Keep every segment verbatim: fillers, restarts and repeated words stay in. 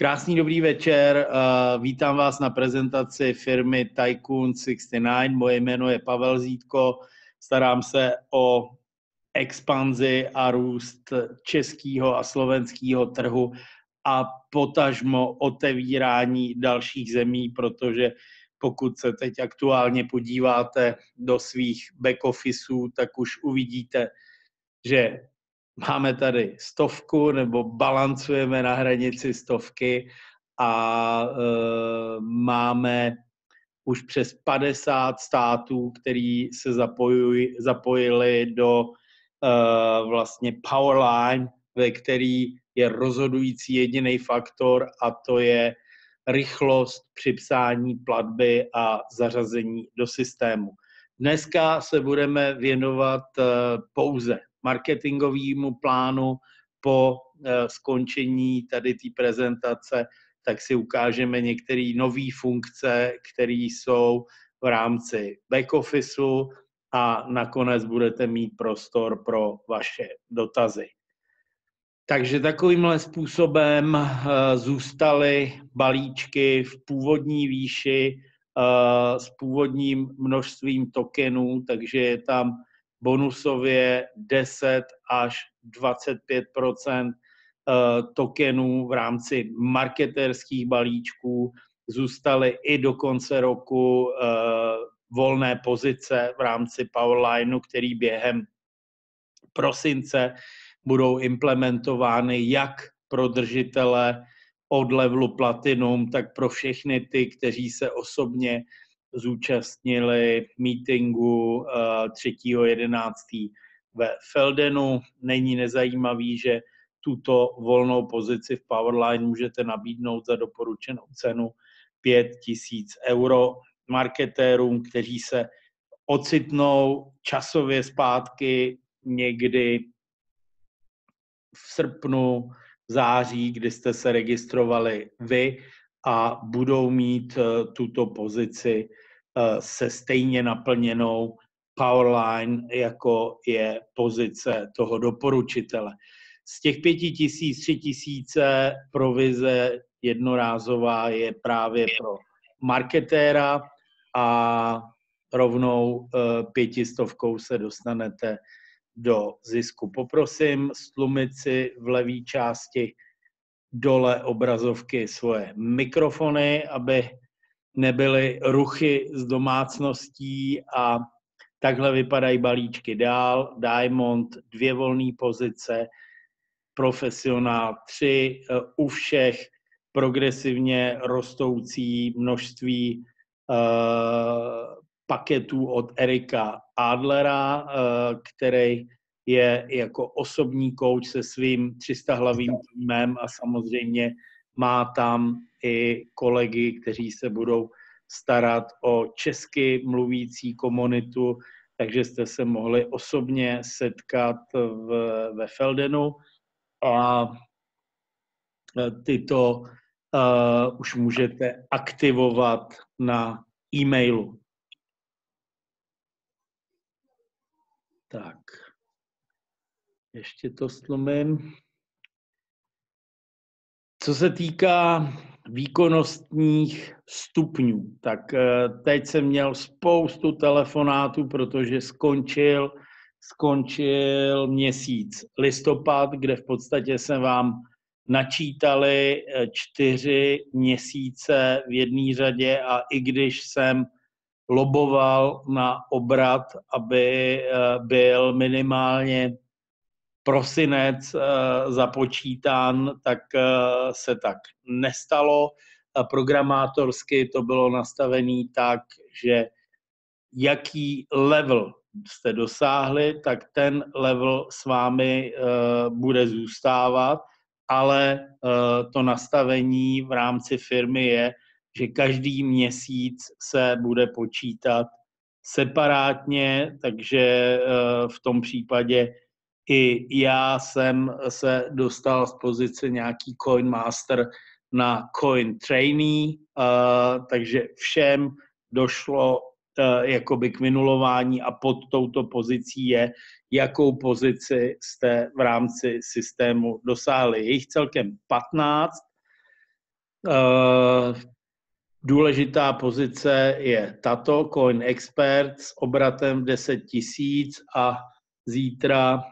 Krásný dobrý večer, uh, vítám vás na prezentaci firmy Tycoon šedesát devět. Moje jméno je Pavel Zítko, starám se o expanzi a růst českého a slovenského trhu a potažmo otevírání dalších zemí, protože pokud se teď aktuálně podíváte do svých back officeů, tak už uvidíte, že máme tady stovku nebo balancujeme na hranici stovky a e, máme už přes padesát států, který se zapojují, zapojili do e, vlastně Powerline, ve který je rozhodující jediný faktor a to je rychlost při psání platby a zařazení do systému. Dneska se budeme věnovat e, pouze marketingovému plánu. Po e, skončení tady té prezentace tak si ukážeme některé nové funkce, které jsou v rámci back officeu a nakonec budete mít prostor pro vaše dotazy. Takže takovýmhle způsobem e, zůstaly balíčky v původní výši e, s původním množstvím tokenů, takže je tam bonusově deset až dvacet pět procent tokenů v rámci marketerských balíčků. Zůstaly i do konce roku volné pozice v rámci Powerlineu, který během prosince budou implementovány jak pro držitele od levelu Platinum, tak pro všechny ty, kteří se osobně zúčastnili meetingu třetího jedenáctého ve Feldenu. Není nezajímavý, že tuto volnou pozici v Powerline můžete nabídnout za doporučenou cenu pět tisíc euro marketérům, kteří se ocitnou časově zpátky někdy v srpnu, září, kdy jste se registrovali vy a budou mít tuto pozici se stejně naplněnou Powerline, jako je pozice toho doporučitele. Z těch pěti tisíc, tři tisíce provize jednorázová je právě pro marketéra a rovnou pětistovkou se dostanete do zisku. Poprosím stlumit si v levé části dole obrazovky svoje mikrofony, aby nebyly ruchy z domácností a takhle vypadají balíčky dál. Diamond, dvě volné pozice, profesionál, tři, u všech progresivně rostoucí množství uh, paketů od Erika Adlera, uh, který je jako osobní coach se svým tři sta hlavým týmem a samozřejmě má tam i kolegy, kteří se budou starat o česky mluvící komunitu, takže jste se mohli osobně setkat v, ve Feldenu a tyto uh, už můžete aktivovat na e-mailu. Tak, ještě to stlumím. Co se týká výkonnostních stupňů, tak teď jsem měl spoustu telefonátů, protože skončil, skončil měsíc listopad, kde v podstatě jsem vám načítali čtyři měsíce v jedné řadě a i když jsem loboval na obrat, aby byl minimálně prosinec započítán, tak se tak nestalo. Programátorsky to bylo nastavené tak, že jaký level jste dosáhli, tak ten level s vámi bude zůstávat, ale to nastavení v rámci firmy je, že každý měsíc se bude počítat separátně, takže v tom případě i já jsem se dostal z pozice nějaký Coin Master na Coin Trainee, uh, takže všem došlo uh, jakoby k minulování a pod touto pozicí je, jakou pozici jste v rámci systému dosáhli. Je jich celkem patnáct Uh, důležitá pozice je tato, Coin Expert s obratem deset tisíc a zítra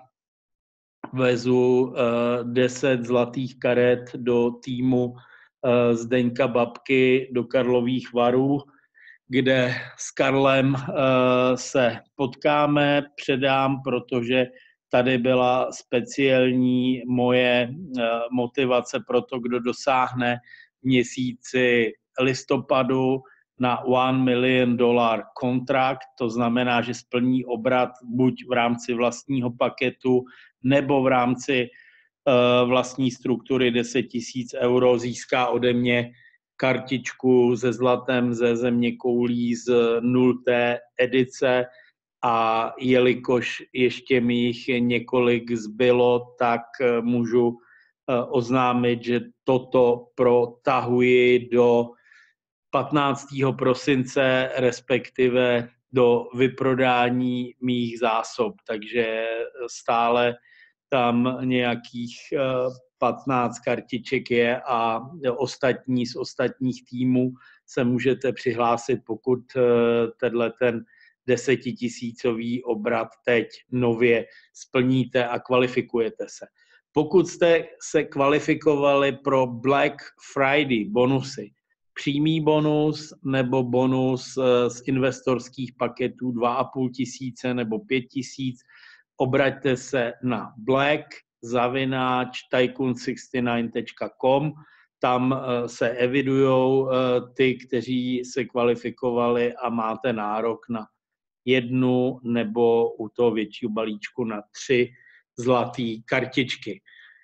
vezu uh, deset zlatých karet do týmu uh, Zdeňka Babky do Karlových Varů, kde s Karlem uh, se potkáme, předám, protože tady byla speciální moje uh, motivace pro to, kdo dosáhne v měsíci listopadu na one million dollar kontrakt, to znamená, že splní obrat buď v rámci vlastního paketu nebo v rámci uh, vlastní struktury deset tisíc euro, získá ode mě kartičku se zlatem ze země koulí z nulté edice a jelikož ještě mi jich několik zbylo, tak můžu oznámit, že toto protahuji do patnáctého prosince, respektive do vyprodání mých zásob, takže stále tam nějakých patnáct kartiček je a ostatní z ostatních týmů se můžete přihlásit, pokud tenhle ten desetitisícový obrat teď nově splníte a kvalifikujete se. Pokud jste se kvalifikovali pro Black Friday bonusy, přímý bonus nebo bonus z investorských paketů dva a půl tisíce nebo pět tisíc, obraťte se na black zavináč tycoon šedesát devět tečka com, tam se evidujou ty, kteří se kvalifikovali a máte nárok na jednu nebo u toho většího balíčku na tři zlaté kartičky.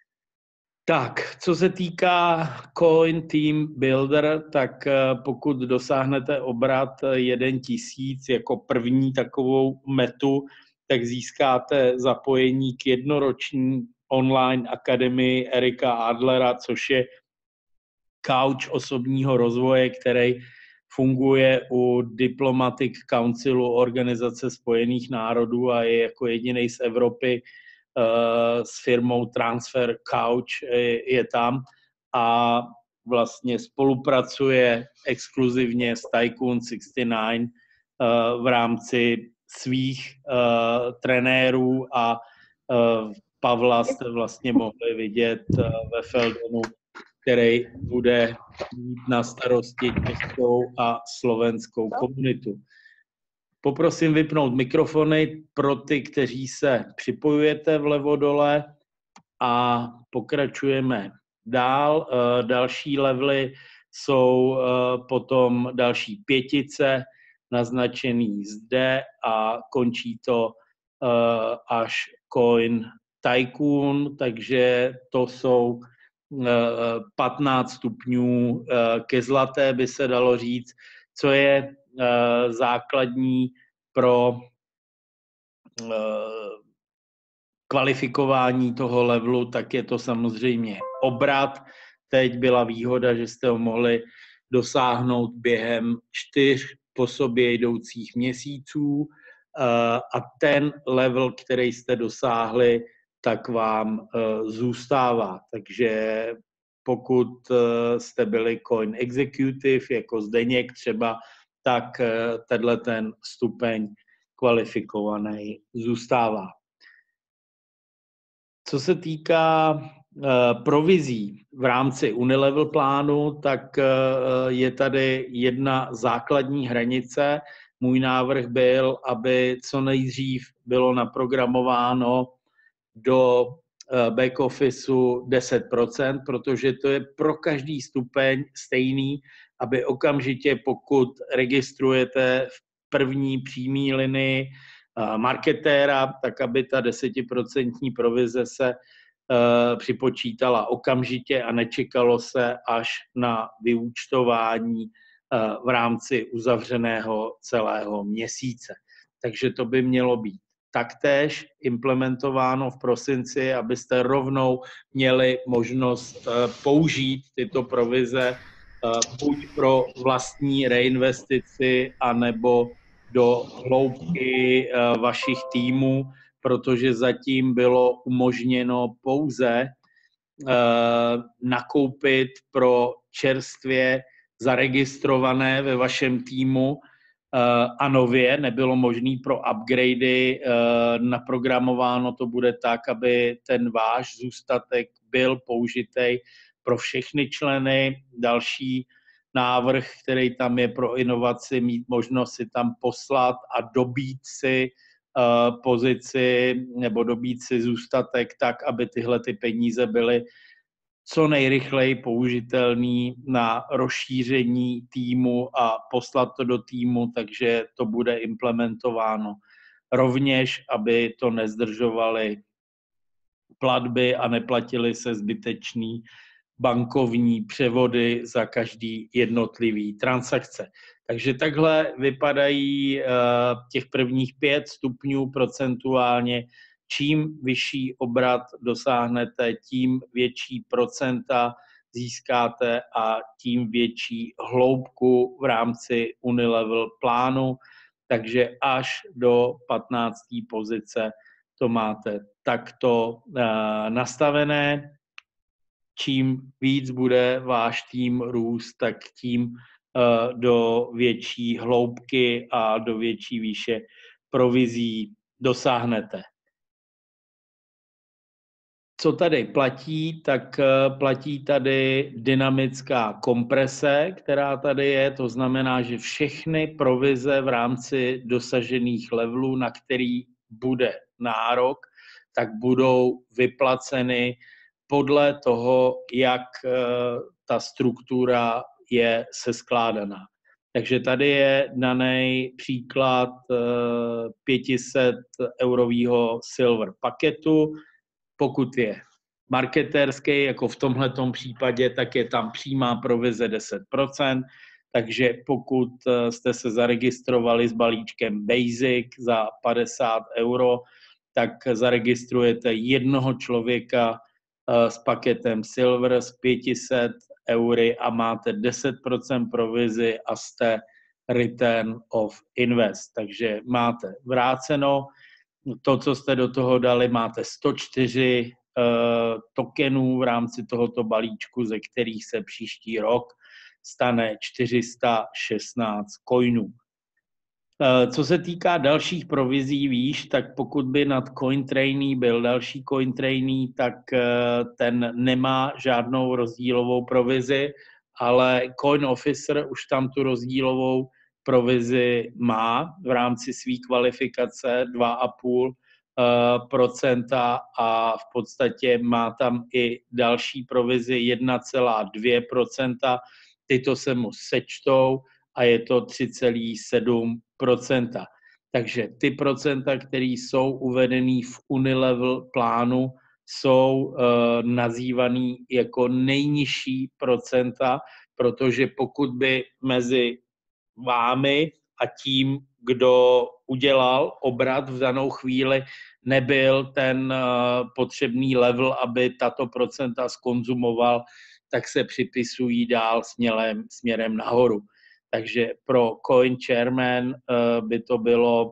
Tak, co se týká Coin Team Builder, tak pokud dosáhnete obrat jeden tisíc jako první takovou metu, tak získáte zapojení k jednoroční online akademii Erika Adlera, což je couch osobního rozvoje, který funguje u Diplomatic Councilu Organizace spojených národů a je jako jediný z Evropy s firmou Transfer Couch je tam a vlastně spolupracuje exkluzivně s Tycoon šedesát devět v rámci svých trenérů a Pavla jste vlastně mohli vidět ve Feldonu, který bude mít na starosti českou a slovenskou komunitu. Poprosím vypnout mikrofony pro ty, kteří se připojujete vlevo dole a pokračujeme dál. Další levely jsou potom další pětice naznačený zde a končí to až Coin Tycoon, takže to jsou patnáct stupňů ke zlaté, by se dalo říct, co je základní pro kvalifikování toho levelu, tak je to samozřejmě obrat. Teď byla výhoda, že jste ho mohli dosáhnout během čtyř po sobě jdoucích měsíců a ten level, který jste dosáhli, tak vám zůstává. Takže pokud jste byli Coin Executive, jako Zdeněk třeba, tak tenhle ten stupeň kvalifikovaný zůstává. Co se týká uh, provizí v rámci Unilevel plánu, tak uh, je tady jedna základní hranice. Můj návrh byl, aby co nejdřív bylo naprogramováno do uh, back officeu deset procent, protože to je pro každý stupeň stejný, aby okamžitě, pokud registrujete v první přímé linii marketéra, tak aby ta desetiprocentní provize se uh, připočítala okamžitě a nečekalo se až na vyúčtování uh, v rámci uzavřeného celého měsíce. Takže to by mělo být taktéž implementováno v prosinci, abyste rovnou měli možnost uh, použít tyto provize uh, buď pro vlastní reinvestici, anebo do hloubky vašich týmů, protože zatím bylo umožněno pouze nakoupit pro čerstvě zaregistrované ve vašem týmu a nově, nebylo možné pro upgradey, naprogramováno to bude tak, aby ten váš zůstatek byl použitej pro všechny členy. Další návrh, který tam je pro inovaci, mít možnost si tam poslat a dobít si pozici nebo dobít si zůstatek tak, aby tyhle ty peníze byly co nejrychleji použitelný na rozšíření týmu a poslat to do týmu, takže to bude implementováno. Rovněž, aby to nezdržovaly platby a neplatily se zbytečný bankovní převody za každý jednotlivý transakce. Takže takhle vypadají těch prvních pět stupňů procentuálně. Čím vyšší obrat dosáhnete, tím větší procenta získáte a tím větší hloubku v rámci Unilevel plánu. Takže až do patnácté pozice to máte takto nastavené. Čím víc bude váš tým růst, tak tím do větší hloubky a do větší výše provizí dosáhnete. Co tady platí, tak platí tady dynamická komprese, která tady je, to znamená, že všechny provize v rámci dosažených levelů, na který bude nárok, tak budou vyplaceny podle toho, jak ta struktura je seskládaná. Takže tady je daný příklad pět set eurového silver paketu. Pokud je marketérský, jako v tomhletom případě, tak je tam přímá provize deset procent, takže pokud jste se zaregistrovali s balíčkem Basic za padesát euro, tak zaregistrujete jednoho člověka s paketem Silver s pět set eury a máte deset procent provizi a jste return of invest. Takže máte vráceno to, co jste do toho dali, máte sto čtyři uh, tokenů v rámci tohoto balíčku, ze kterých se příští rok stane čtyři sta šestnáct coinů. Co se týká dalších provizí výš, tak pokud by nad CoinTrainee byl další CoinTrainee, tak ten nemá žádnou rozdílovou provizi, ale Coin Officer už tam tu rozdílovou provizi má v rámci své kvalifikace dva a půl procenta a v podstatě má tam i další provizi jedna celá dvě procenta. Tyto se mu sečtou a je to tři celá sedm procenta. Takže ty procenta, které jsou uvedené v Unilevel plánu, jsou uh, nazývaný jako nejnižší procenta, protože pokud by mezi vámi a tím, kdo udělal obrat v danou chvíli, nebyl ten uh, potřebný level, aby tato procenta skonzumoval, tak se připisují dál směrem, směrem nahoru. Takže pro Coin Chairman uh, by to bylo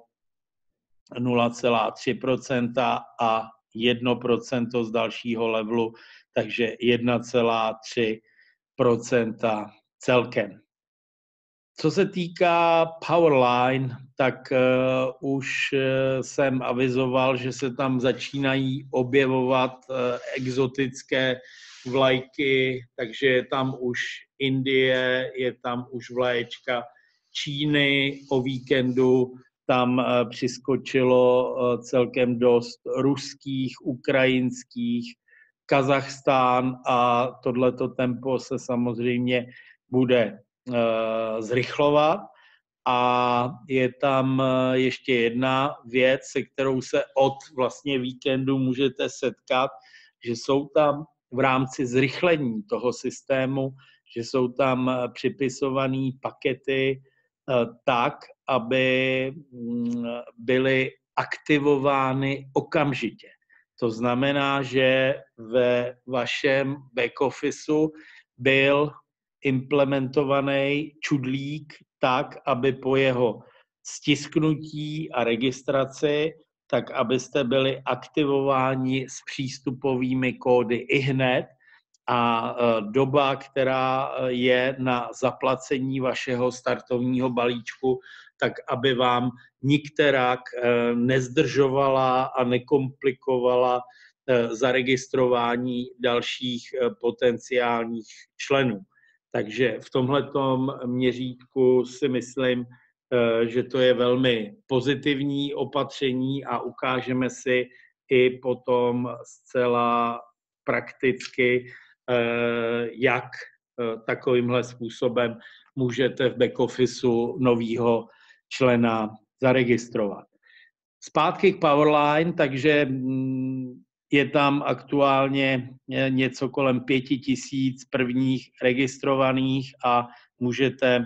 nula celá tři procenta a jedno procento z dalšího levelu, takže jedna celá tři procenta celkem. Co se týká Powerline, tak uh, už uh, jsem avizoval, že se tam začínají objevovat uh, exotické vlajky, takže je tam už Indie, je tam už vlaječka Číny, o víkendu tam uh, přiskočilo uh, celkem dost ruských, ukrajinských, Kazachstán a tohleto tempo se samozřejmě bude zrychlovat. A je tam ještě jedna věc, se kterou se od vlastně víkendu můžete setkat, že jsou tam v rámci zrychlení toho systému, že jsou tam připisované pakety tak, aby byly aktivovány okamžitě. To znamená, že ve vašem back officeu byl implementovaný čudlík tak, aby po jeho stisknutí a registraci tak abyste byli aktivováni s přístupovými kódy ihned a doba, která je na zaplacení vašeho startovního balíčku, tak aby vám nikterak nezdržovala a nekomplikovala zaregistrování dalších potenciálních členů. Takže v tomhletom měřítku si myslím, že to je velmi pozitivní opatření a ukážeme si i potom zcela prakticky, jak takovýmhle způsobem můžete v back officeu novýho člena zaregistrovat. Zpátky k Powerline, takže je tam aktuálně něco kolem pěti tisíc prvních registrovaných a můžete,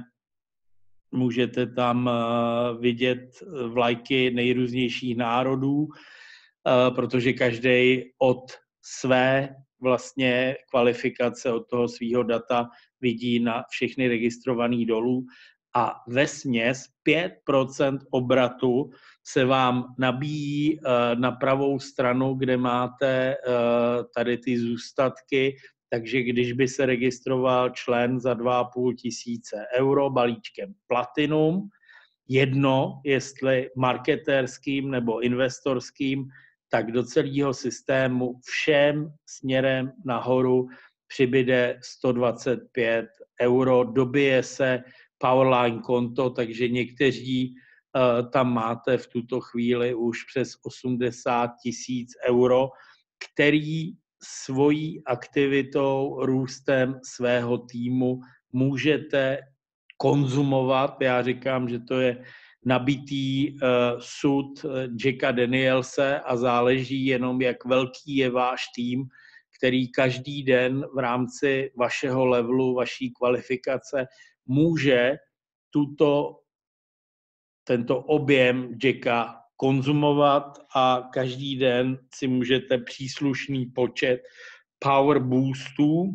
můžete tam vidět vlajky nejrůznějších národů, protože každý od své vlastně kvalifikace, od toho svého data vidí na všechny registrovaný dolů a vesměs pět procent obratu se vám nabíjí na pravou stranu, kde máte tady ty zůstatky, takže když by se registroval člen za dva a půl tisíce euro balíčkem Platinum, jedno, jestli marketérským nebo investorským, tak do celého systému všem směrem nahoru přibyde sto dvacet pět euro, dobije se Powerline konto, takže někteří uh, tam máte v tuto chvíli už přes osmdesát tisíc euro, který svojí aktivitou, růstem svého týmu můžete konzumovat. Já říkám, že to je nabitý uh, sud Jacka Danielse a záleží jenom, jak velký je váš tým, který každý den v rámci vašeho levelu, vaší kvalifikace může tuto, tento objem Jacka konzumovat a každý den si můžete příslušný počet power boostů,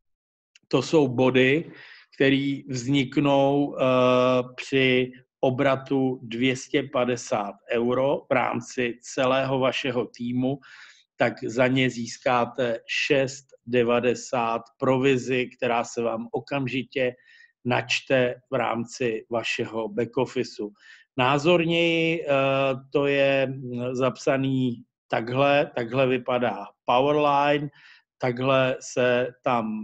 to jsou body, které vzniknou uh, při obratu dvě stě padesát euro v rámci celého vašeho týmu, tak za ně získáte šest devadesát provizi, která se vám okamžitě načte v rámci vašeho back officeu. Názorněji to je zapsaný takhle, takhle vypadá Powerline, takhle se tam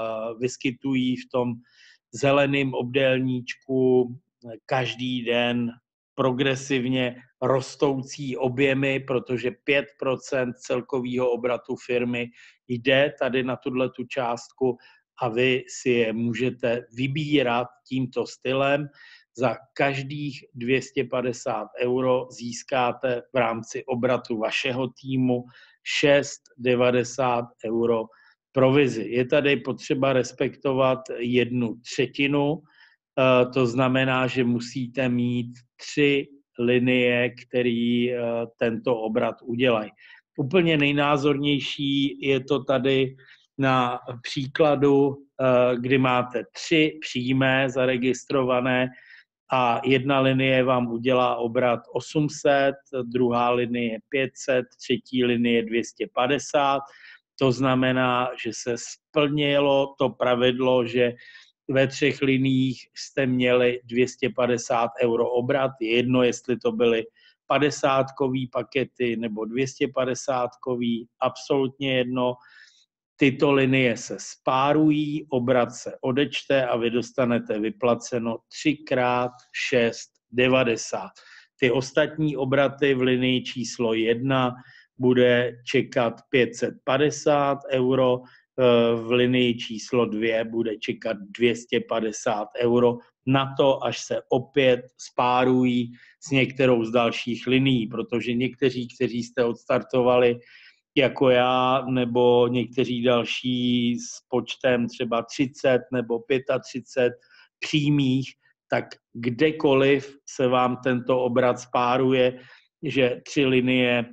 vyskytují v tom zeleném obdélníčku každý den progresivně rostoucí objemy, protože pět procent celkového obratu firmy jde tady na tuhletu částku a vy si je můžete vybírat tímto stylem. Za každých dvě stě padesát euro získáte v rámci obratu vašeho týmu šest devadesát euro provizi. Je tady potřeba respektovat jednu třetinu, to znamená, že musíte mít tři linie, které tento obrat udělají. Úplně nejnázornější je to tady na příkladu, kdy máte tři přímé zaregistrované a jedna linie vám udělá obrat osm set, druhá linie pět set, třetí linie dvě stě padesát. To znamená, že se splnilo to pravidlo, že ve třech liniích jste měli dvě stě padesát euro obrat. Je jedno, jestli to byly padesátkový pakety nebo dvě stě padesátkový, absolutně jedno. Tyto linie se spárují, obrat se odečte a vy dostanete vyplaceno tři krát šest devadesát. Ty ostatní obraty v linii číslo jedna bude čekat pět set padesát euro, v linii číslo dvě bude čekat dvě stě padesát euro na to, až se opět spárují s některou z dalších linií, protože někteří, kteří jste odstartovali jako já, nebo někteří další s počtem třeba třicet nebo třicet pět přímých, tak kdekoliv se vám tento obrat spáruje, že tři linie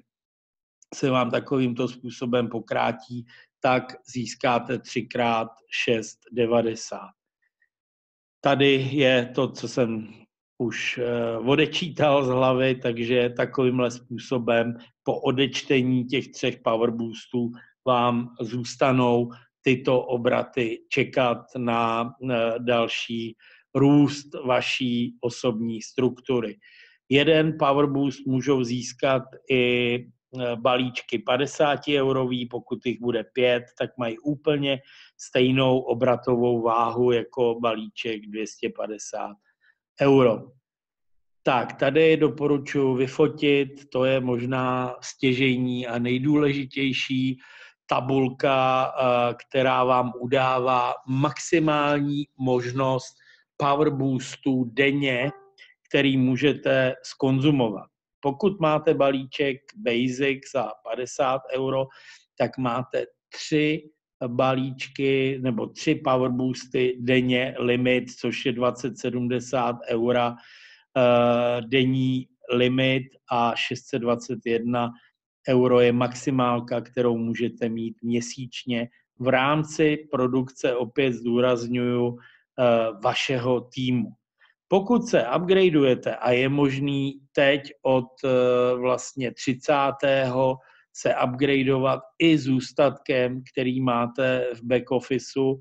se vám takovýmto způsobem pokrátí, tak získáte tři krát šest devadesát. Tady je to, co jsem už odečítal z hlavy, takže takovýmhle způsobem po odečtení těch třech power boostů vám zůstanou tyto obraty čekat na další růst vaší osobní struktury. Jeden power boost můžou získat i balíčky padesát eurový, pokud jich bude pět, tak mají úplně stejnou obratovou váhu jako balíček dvě stě padesát euro. Tak, tady doporučuji vyfotit, to je možná stěžejní a nejdůležitější tabulka, která vám udává maximální možnost power boostů denně, který můžete skonzumovat. Pokud máte balíček Basic za padesát euro, tak máte tři balíčky nebo tři power boosty denně limit, což je dvacet sedmdesát eura denní limit a šest set dvacet jedna euro je maximálka, kterou můžete mít měsíčně v rámci produkce, opět zdůrazňuju, vašeho týmu. Pokud se upgradeujete a je možný teď od vlastně třicátého se upgradeovat i zůstatkem, který máte v back officeu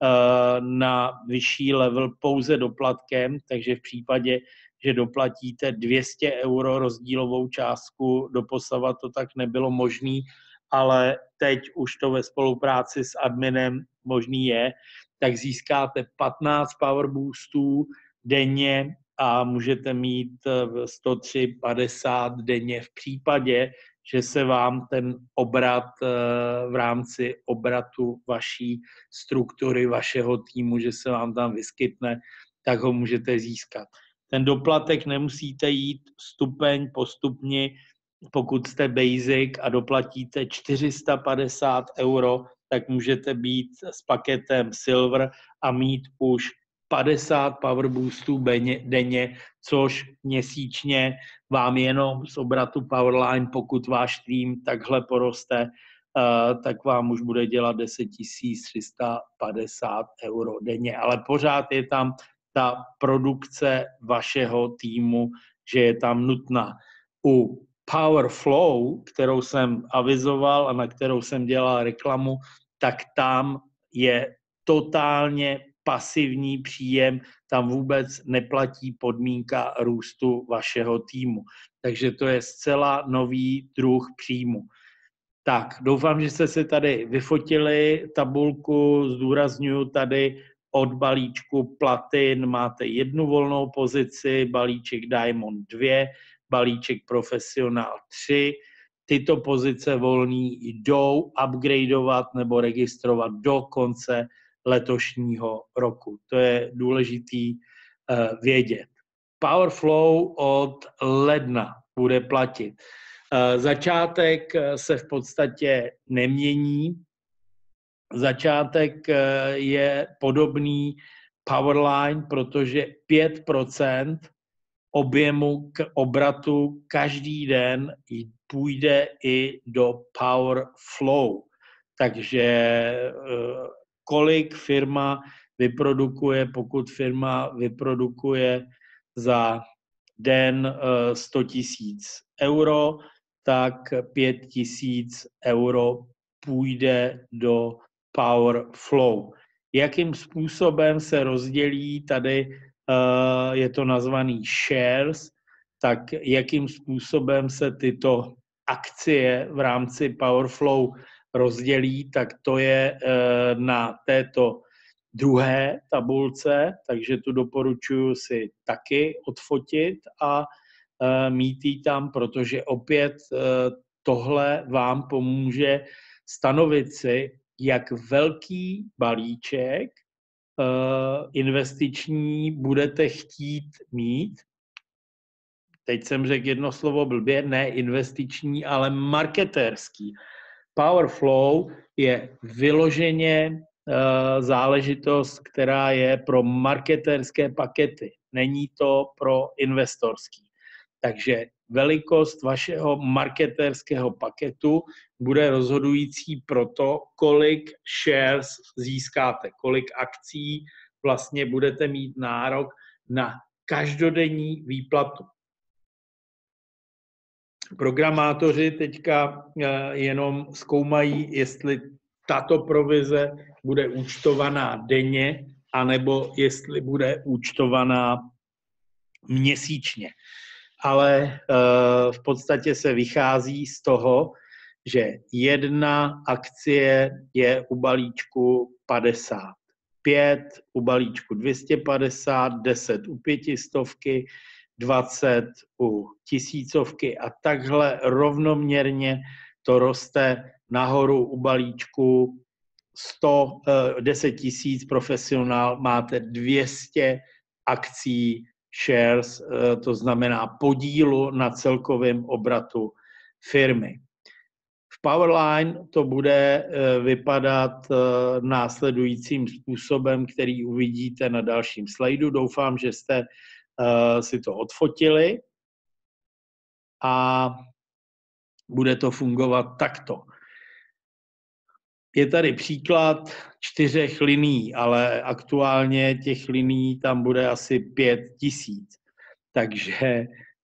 na vyšší level pouze doplatkem, takže v případě, že doplatíte dvě stě euro rozdílovou částku, doposavat to tak nebylo možný, ale teď už to ve spolupráci s adminem možný je, tak získáte patnáct power boostů denně a můžete mít sto tři padesát denně v případě, že se vám ten obrat v rámci obratu vaší struktury, vašeho týmu, že se vám tam vyskytne, tak ho můžete získat. Ten doplatek nemusíte jít stupeň postupně, pokud jste basic a doplatíte čtyři sta padesát euro, tak můžete být s paketem silver a mít už padesát power boostů denně, což měsíčně vám jenom z obratu Powerline, pokud váš tým takhle poroste, tak vám už bude dělat deset tisíc tři sta padesát euro denně. Ale pořád je tam ta produkce vašeho týmu, že je tam nutná. U Power Flow, kterou jsem avizoval a na kterou jsem dělal reklamu, tak tam je totálně pasivní příjem, tam vůbec neplatí podmínka růstu vašeho týmu. Takže to je zcela nový druh příjmu. Tak, doufám, že jste si tady vyfotili tabulku, zdůrazňuji tady od balíčku Platin máte jednu volnou pozici, balíček Diamond dva, balíček Profesionál tři. Tyto pozice volný jdou upgradeovat nebo registrovat do konce letošního roku. To je důležitý uh, vědět. Power Flow od ledna bude platit. Uh, začátek se v podstatě nemění. Začátek uh, je podobný Powerline, protože pět procent objemu k obratu každý den půjde i do Power Flow. Takže uh, kolik firma vyprodukuje, pokud firma vyprodukuje za den sto tisíc euro, tak pět tisíc euro půjde do Power Flow. Jakým způsobem se rozdělí, tady je to nazvaný shares, tak jakým způsobem se tyto akcie v rámci Power Flow rozdělí, tak to je na této druhé tabulce, takže tu doporučuji si taky odfotit a mít ji tam, protože opět tohle vám pomůže stanovit si, jak velký balíček investiční budete chtít mít. Teď jsem řekl jedno slovo blbě, ne investiční, ale marketérský. Power Flow je vyloženě uh, záležitost, která je pro marketérské pakety. Není to pro investorský. Takže velikost vašeho marketérského paketu bude rozhodující pro to, kolik shares získáte, kolik akcí vlastně budete mít nárok na každodenní výplatu. Programátoři teďka jenom zkoumají, jestli tato provize bude účtovaná denně, anebo jestli bude účtovaná měsíčně. Ale v podstatě se vychází z toho, že jedna akcie je u balíčku padesát, pět u balíčku dvě stě padesát, deset u pětistovky, dvacet u tisícovky a takhle rovnoměrně to roste nahoru u balíčku sto, deset tisíc profesionál, máte dvě stě akcí shares, to znamená podílu na celkovém obratu firmy. V Powerline to bude vypadat následujícím způsobem, který uvidíte na dalším slajdu. Doufám, že jste si to odfotili a bude to fungovat takto. Je tady příklad čtyřech linií, ale aktuálně těch linií tam bude asi pět tisíc. Takže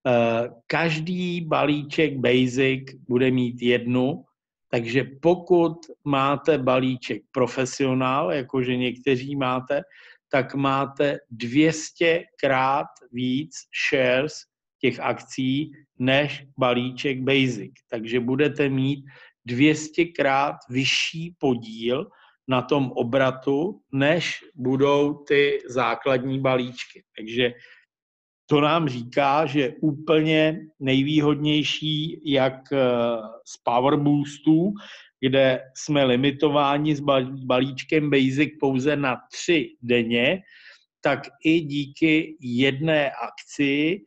každý balíček Basic bude mít jednu, takže pokud máte balíček profesionál, jakože někteří máte, tak máte dvě stě krát víc shares těch akcí než balíček Basic. Takže budete mít dvě stě krát vyšší podíl na tom obratu, než budou ty základní balíčky. Takže to nám říká, že úplně nejvýhodnější jak z Power Boostů, kde jsme limitováni s balíčkem Basic pouze na tři denně, tak i díky jedné akci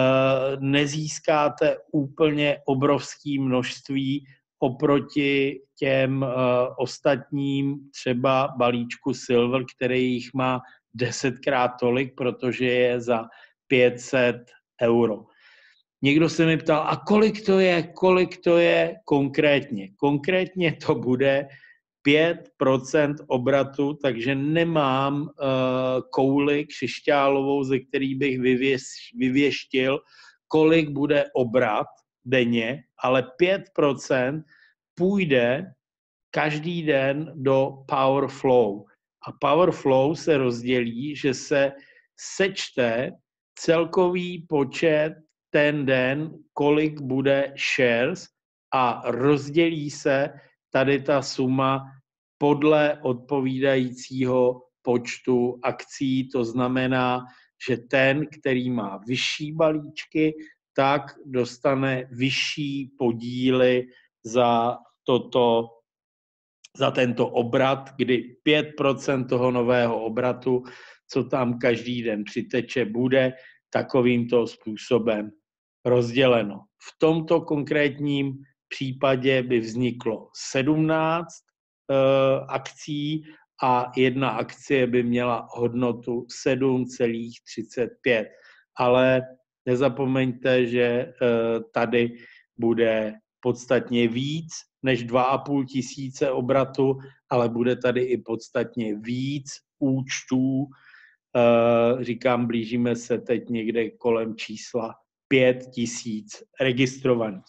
nezískáte úplně obrovské množství oproti těm ostatním třeba balíčku Silver, který jich má desetkrát tolik, protože je za pět set euro. Někdo se mi ptal, a kolik to je, kolik to je konkrétně? Konkrétně to bude pět procent obratu, takže nemám uh, kouli křišťálovou, ze který bych vyvěš, vyvěštil, kolik bude obrat denně, ale pět procent půjde každý den do Power Flow. A Power Flow se rozdělí, že se sečte celkový počet ten den, kolik bude shares a rozdělí se tady ta suma podle odpovídajícího počtu akcí. To znamená, že ten, který má vyšší balíčky, tak dostane vyšší podíly za toto, za tento obrat, kdy pět procent toho nového obratu, co tam každý den přiteče, bude takovýmto způsobem rozděleno. V tomto konkrétním případě by vzniklo sedmnáct uh, akcí a jedna akcie by měla hodnotu sedm celá třicet pět. Ale nezapomeňte, že uh, tady bude podstatně víc než dva a půl tisíce obratu, ale bude tady i podstatně víc účtů. Uh, říkám, blížíme se teď někde kolem čísla pět tisíc registrovaných.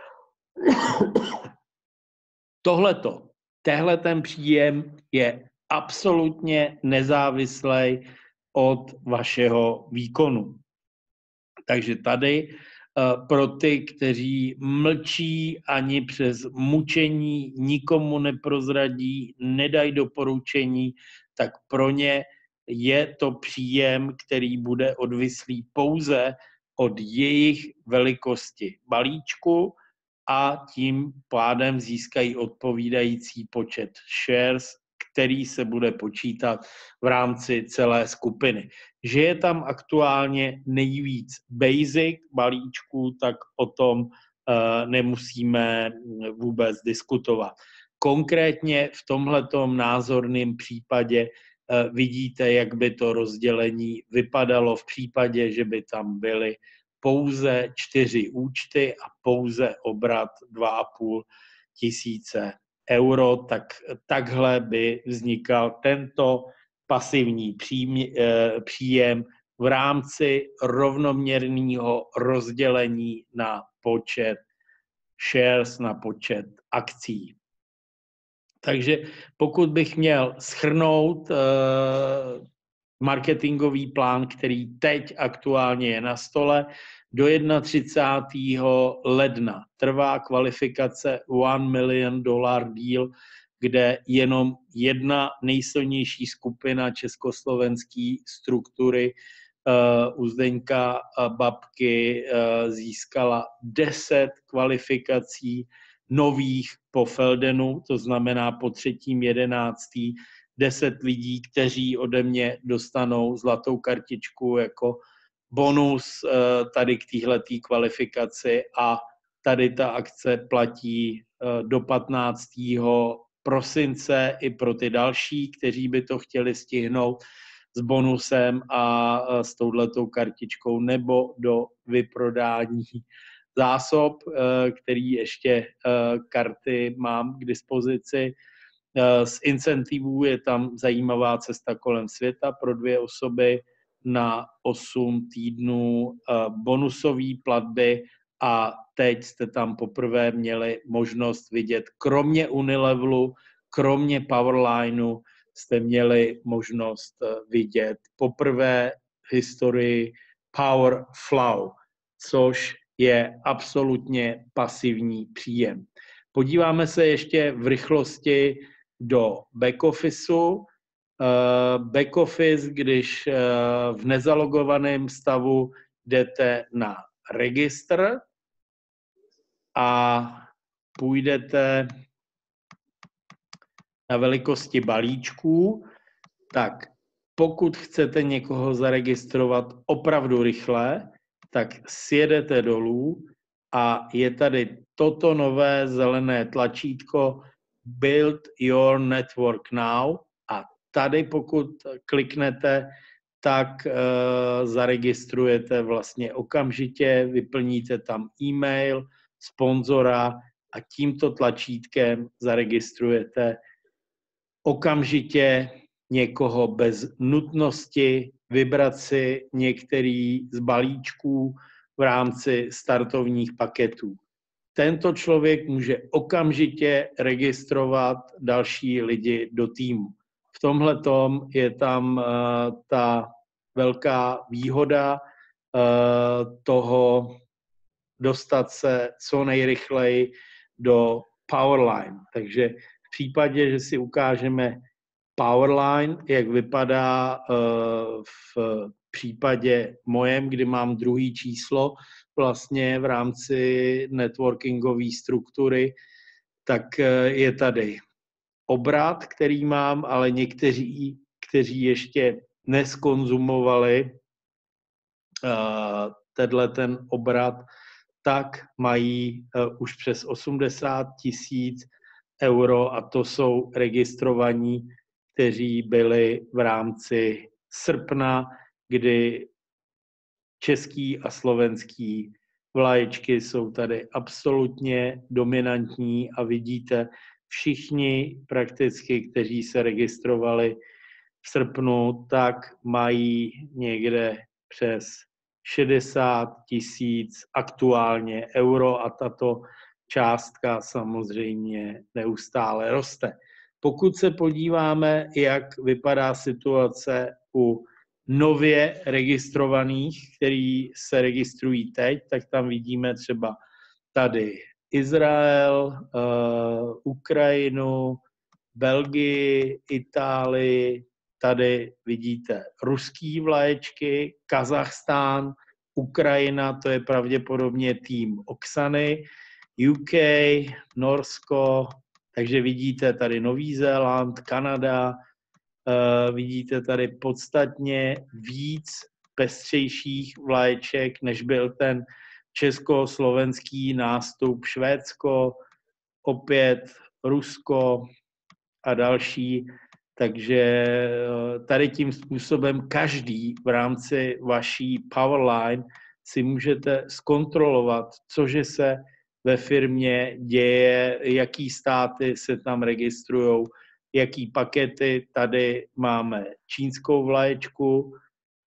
Tohleto, tehle ten příjem je absolutně nezávislý od vašeho výkonu. Takže tady uh, pro ty, kteří mlčí ani přes mučení, nikomu neprozradí, nedají doporučení, tak pro ně je to příjem, který bude odvislý pouze od jejich velikosti balíčku a tím pádem získají odpovídající počet shares, který se bude počítat v rámci celé skupiny. Že je tam aktuálně nejvíc basic balíčků, tak o tom uh, nemusíme vůbec diskutovat. Konkrétně v tomhletom názorném případě uh, vidíte, jak by to rozdělení vypadalo v případě, že by tam byly pouze čtyři účty a pouze obrat dva a půl tisíce euro, tak takhle by vznikal tento pasivní příjem v rámci rovnoměrného rozdělení na počet shares, na počet akcí. Takže pokud bych měl shrnout uh, marketingový plán, který teď aktuálně je na stole, do třicátého prvního ledna trvá kvalifikace one million dollar deal, kde jenom jedna nejsilnější skupina československé struktury uh, u Zdeňka Babky uh, získala deset kvalifikací nových po Feldenu, to znamená po třetím jedenáctý, deset lidí, kteří ode mě dostanou zlatou kartičku jako bonus tady k téhletý kvalifikaci a tady ta akce platí do patnáctého prosince i pro ty další, kteří by to chtěli stihnout s bonusem a s touhletou kartičkou nebo do vyprodání zásob, který ještě karty mám k dispozici. Z incentivů je tam zajímavá cesta kolem světa pro dvě osoby na osm týdnů bonusové platby a teď jste tam poprvé měli možnost vidět, kromě Unilevelu, kromě Powerlineu, jste měli možnost vidět poprvé v historii Power Flow, což je absolutně pasivní příjem. Podíváme se ještě v rychlosti do back officeu. Back office, když v nezalogovaném stavu jdete na registr a půjdete na velikosti balíčků, tak pokud chcete někoho zaregistrovat opravdu rychle, tak sjedete dolů a je tady toto nové zelené tlačítko Build Your Network Now a tady pokud kliknete, tak uh, zaregistrujete vlastně okamžitě, vyplníte tam e-mail, sponzora a tímto tlačítkem zaregistrujete okamžitě někoho bez nutnosti vybrat si některý z balíčků v rámci startovních paketů. Tento člověk může okamžitě registrovat další lidi do týmu. V tomhletom je tam uh, ta velká výhoda uh, toho dostat se co nejrychleji do Powerline. Takže v případě, že si ukážeme Powerline, jak vypadá uh, v případě mojem, kdy mám druhý číslo vlastně v rámci networkingové struktury, tak uh, je tady obrat, který mám, ale někteří, kteří ještě neskonzumovali uh, tenhle ten obrat, tak mají uh, už přes osmdesát tisíc euro a to jsou registrovaní, kteří byli v rámci srpna, kdy český a slovenský vlaječky jsou tady absolutně dominantní a vidíte všichni prakticky, kteří se registrovali v srpnu, tak mají někde přes šedesát tisíc aktuálně euro a tato částka samozřejmě neustále roste. Pokud se podíváme, jak vypadá situace u nově registrovaných, který se registrují teď, tak tam vidíme třeba tady Izrael, uh, Ukrajinu, Belgii, Itálii, tady vidíte ruský vlaječky, Kazachstán, Ukrajina, to je pravděpodobně tým Oksany, U K, Norsko, takže vidíte tady Nový Zéland, Kanada, uh, vidíte tady podstatně víc pestřejších vlaječek, než byl ten československý nástup, Švédsko, opět Rusko a další. Takže tady tím způsobem každý v rámci vaší Powerline si můžete zkontrolovat, cože se ve firmě děje, jaký státy se tam registrujou, jaký pakety. Tady máme čínskou vlaječku,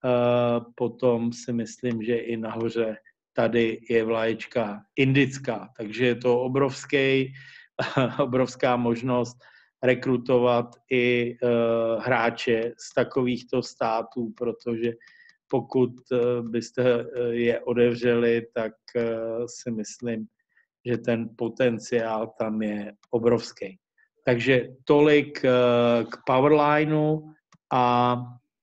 Potom si myslím, že i nahoře tady je vlaječka indická, takže je to obrovský, obrovská možnost rekrutovat i hráče z takovýchto států, protože pokud byste je otevřeli, tak si myslím, že ten potenciál tam je obrovský. Takže tolik k Powerlineu a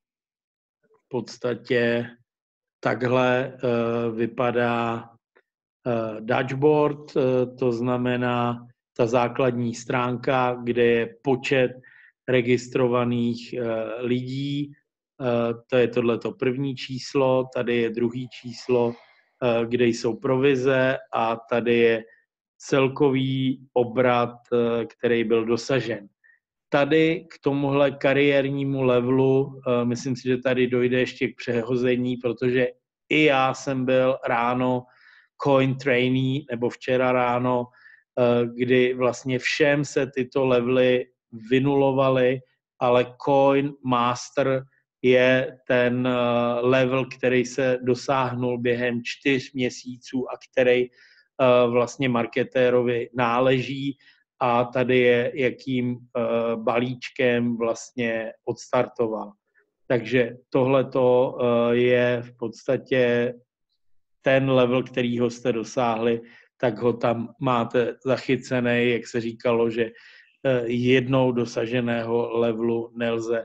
v podstatě takhle vypadá dashboard, to znamená ta základní stránka, kde je počet registrovaných lidí. To je tohleto první číslo, tady je druhý číslo, kde jsou provize a tady je celkový obrat, který byl dosažen. Tady k tomuhle kariérnímu levelu, myslím si, že tady dojde ještě k přehození, protože i já jsem byl ráno coin trainee, nebo včera ráno, kdy vlastně všem se tyto levely vynulovaly, ale coin master je ten level, který se dosáhnul během čtyř měsíců a který vlastně marketérovi náleží a tady je, jakým balíčkem vlastně odstartoval. Takže tohleto je v podstatě ten level, kterýho jste dosáhli, tak ho tam máte zachycený, jak se říkalo, že jednou dosaženého levelu nelze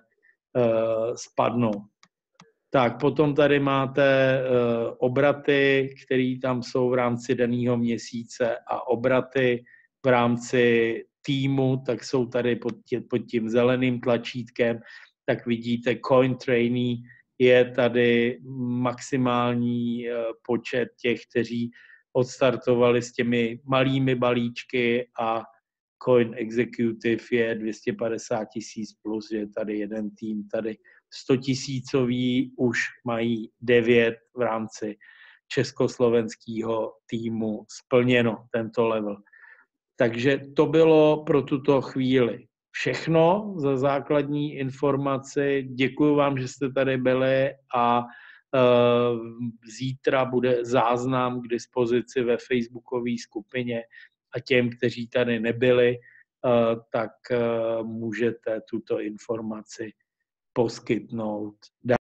spadnout. Tak, potom tady máte obraty, které tam jsou v rámci daného měsíce a obraty v rámci týmu, tak jsou tady pod, tě, pod tím zeleným tlačítkem, tak vidíte Coin Trainee, je tady maximální počet těch, kteří odstartovali s těmi malými balíčky a Coin Executive je dvě stě padesát tisíc plus, že je tady jeden tým, tady sto tisícový už mají devět v rámci československého týmu splněno tento level. Takže to bylo pro tuto chvíli všechno za základní informaci. Děkuji vám, že jste tady byli a uh, zítra bude záznam k dispozici ve facebookové skupině a těm, kteří tady nebyli, uh, tak uh, můžete tuto informaci poskytnout.